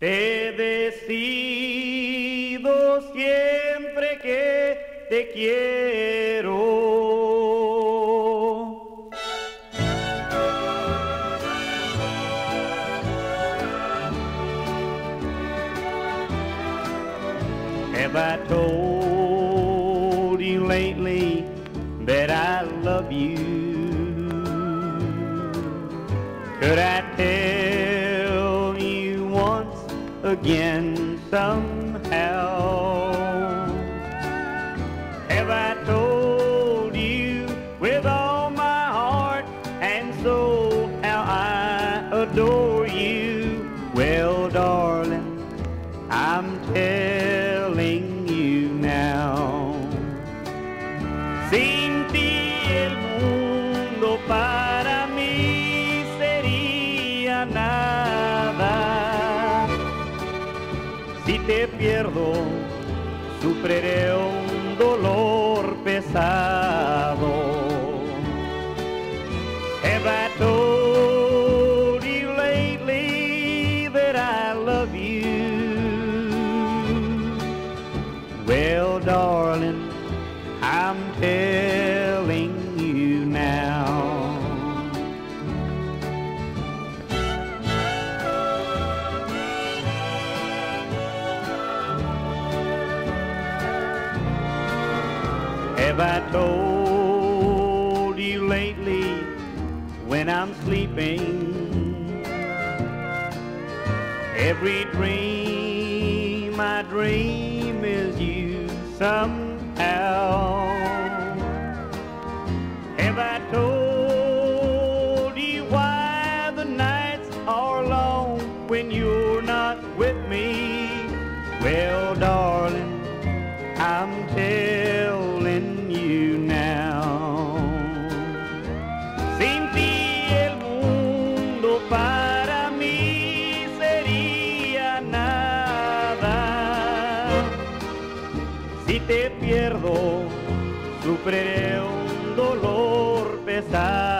Te decido siempre que te quiero. Have I told you lately that I love you? Could I tell you once again somehow? Have I told you with all my heart and soul how I adore you? Well, darling, I'm telling you now. Sin ti el mundo para mí sería nada. Si te pierdo, sufriré un dolor pesado. Have I told you lately that I love you? Well, darling, I'm telling you now. Have I told you lately when I'm sleeping? Every dream I dream is you somehow. Have I told you why the nights are long when you're not with me? Well, darling, I'm telling you now. Sin ti el mundo para mí sería nada. Si te pierdo, sufriré un dolor pesado.